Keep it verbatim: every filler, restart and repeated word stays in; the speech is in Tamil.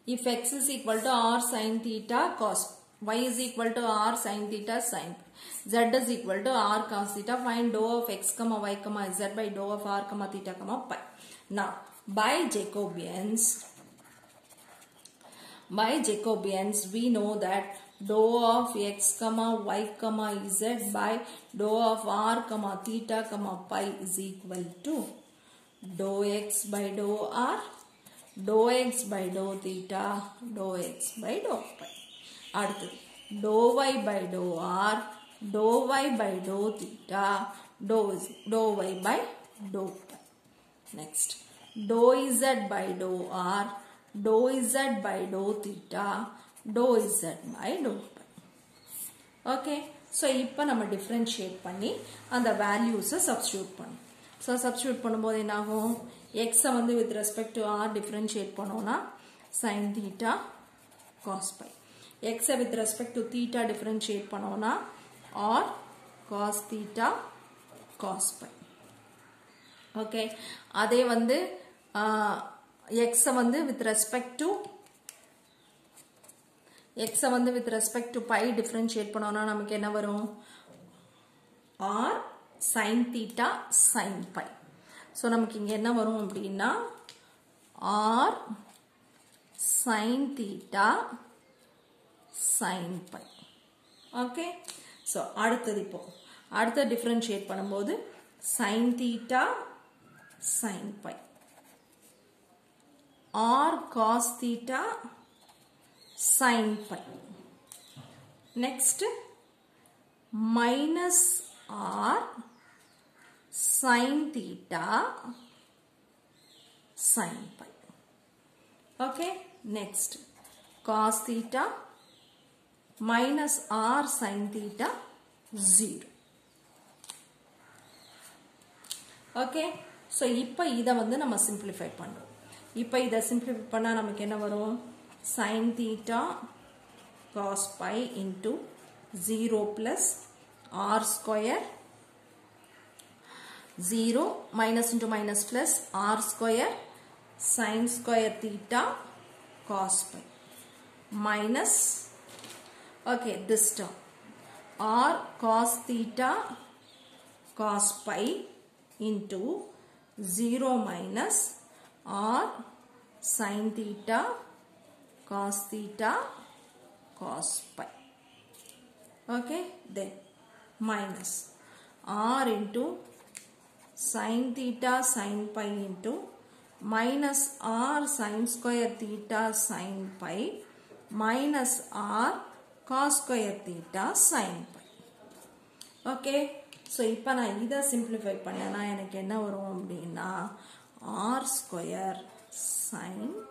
if x is equal to r sin theta cos, y is equal to r sin theta sin, z is equal to r cos theta, find dou of x comma y comma z by dou of r comma theta comma pi. Now by Jacobians, by Jacobians we know that dou of x comma y comma z by dou of r comma theta comma pi is equal to dou x by dou r, dou x by dou theta, dou x by dou pi. அடுத்தது dou y by dou r, dou y by dou theta, dou, dou y by dou pi. Next dou z by dou r, dou z by dou theta, dou z by dou pi. Okay, so இப்போ நம்ம differentiate பண்ணி அந்த values substitute பண்ணணும். So substitute பண்ணும்போது என்ன ஆகும்? X வந்து with respect to r differentiate பண்ணோம்னா sin theta cos pi. X with respect to theta differentiate பண்ணோம்னா r cos theta cos pi. Okay, அதே வந்து x வந்து with respect to x வந்து with respect to pi differentiate பண்ணோம்னா நமக்கு என்ன வரும்? r sin theta sin pi. So நமக்கு இங்க என்ன வரும் அப்படின்னா r sin theta sin pi. Okay, so அடுத்தது இப்போ அடுத்த differentiate பண்ணும்போது sin theta sin pi, r cos theta sin pi. Next minus r sin theta sin pi. Okay, next cos theta minus r sin theta zero. Okay, so இப்போ இதை வந்து நம்ம simplify பண்ணுறோம். இப்போ இதை simplify பண்ணா நமக்கு என்ன வரும்? sin theta cos pi into zero plus r square, zero minus into minus plus r square sin square theta cos pi minus, okay, this term r cos theta cos pi into zero minus r sin theta cos theta cos pi. Okay, then minus r into sin theta sin pi into minus r sin square theta sin pi minus r cos square theta sin pi. Okay, so இப்போ நான் இதை simplify பண்ணேன்னா எனக்கு என்ன வரும் அப்படின்னா r square sin